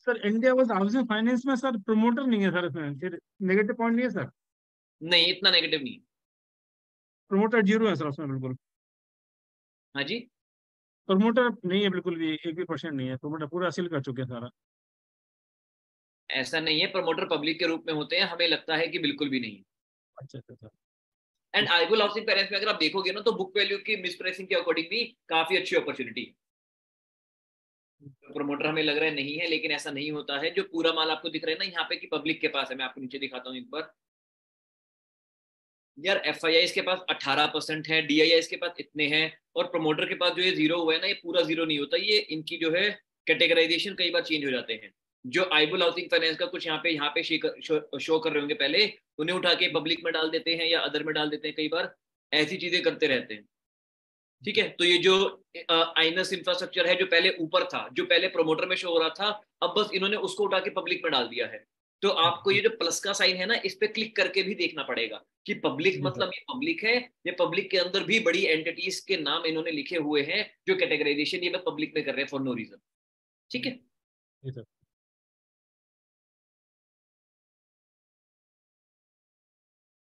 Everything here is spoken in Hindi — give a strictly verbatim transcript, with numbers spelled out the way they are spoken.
सर इंडिया वाज हाउसिंग फाइनेंस में सर प्रमोटर नहीं है सर, इसमें फिर नेगेटिव पॉइंट नहीं है सर? नहीं, इतना नेगेटिव नहीं। प्रमोटर जीरो है सर उसमें बिल्कुल। हाँ जी। प्रमोटर नहीं है बिल्कुल भी, एक भी परसेंट नहीं है प्रमोटर, पूरा हासिल कर चुके हैं सारा। ऐसा नहीं है, प्रमोटर पब्लिक के रूप में होते हैं, हमें लगता है कि बिल्कुल भी नहीं। अच्छा अच्छा अच्छा। एंड आईबुल हाउसिंग फाइनेंस में अगर आप देखोगे ना, तो बुक वैल्यू की मिसप्राइसिंग के अकॉर्डिंग भी काफी अच्छी अपॉर्चुनिटी है। प्रमोटर हमें लग रहा है नहीं है, लेकिन ऐसा नहीं होता है। जो पूरा माल आपको दिख रहा है ना यहाँ पे कि पब्लिक के पास है, मैं आपको नीचे दिखाता हूँ एक बार। यार एफ आई आई के पास अठारह परसेंट है, डी आई आई के पास इतने हैं, और प्रमोटर के पास जो ये जीरो हुआ है ना, ये पूरा जीरो नहीं होता, ये इनकी जो है कैटेगराइजेशन कई बार चेंज हो जाते हैं। जो आईबुल हाउसिंग फाइनेंस का कुछ यहाँ पे यहाँ पे शो, शो कर रहे होंगे पहले, उन्हें उठा के पब्लिक में डाल देते हैं या अदर में डाल देते हैं, कई बार ऐसी चीजें करते रहते हैं। ठीक है, तो ये जो आइनस इंफ्रास्ट्रक्चर है जो पहले ऊपर था, जो पहले प्रमोटर में शो हो रहा था, अब बस इन्होंने उसको उठा के पब्लिक में डाल दिया है। तो आपको ये जो प्लस का साइन है ना, इस पे क्लिक करके भी देखना पड़ेगा कि पब्लिक जी सर। मतलब ये पब्लिक है, ये पब्लिक के अंदर भी बड़ी एंटिटीज के नाम इन्होंने लिखे हुए हैं, जो कैटेगराइजेशन ये लोग पब्लिक में कर रहे हैं फॉर नो रीजन। ठीक है। जी सर।